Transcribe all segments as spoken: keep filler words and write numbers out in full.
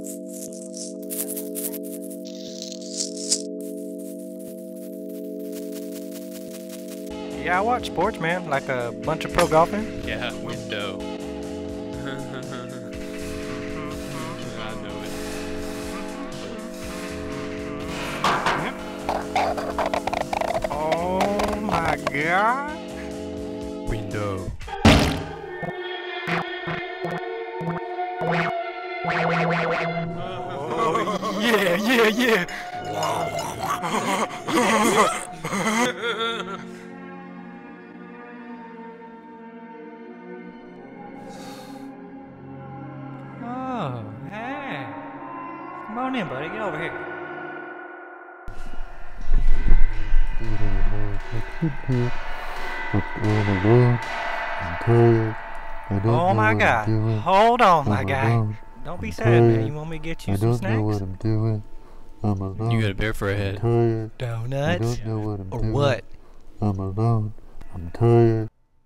Yeah, I watch sports, man. Like a bunch of pro golfing. Yeah, window. I know it. Oh my god. Window. Oh yeah, yeah, yeah. Oh, hey. Come on in, buddy. Get over here. Oh my god. Hold on, my guy. Don't be sad, man. You want me to get you some snacks? I don't know what I'm doing. I'm alone. You got a bear for a head. I'm tired. Donuts? I don't know what I'm Or doing. what? I'm alone. I'm tired.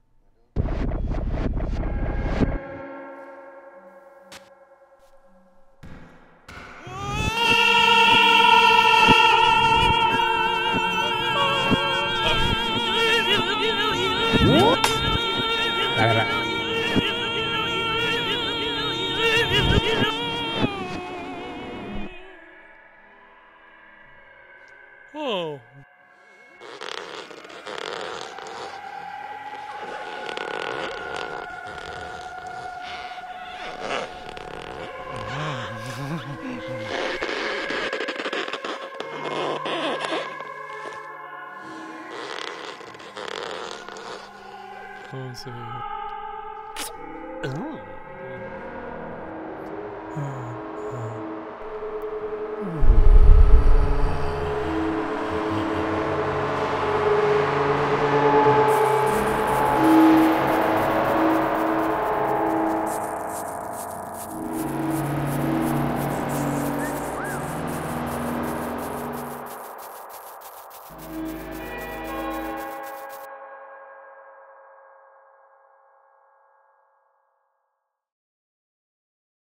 Oh. Oh, so. Ooh.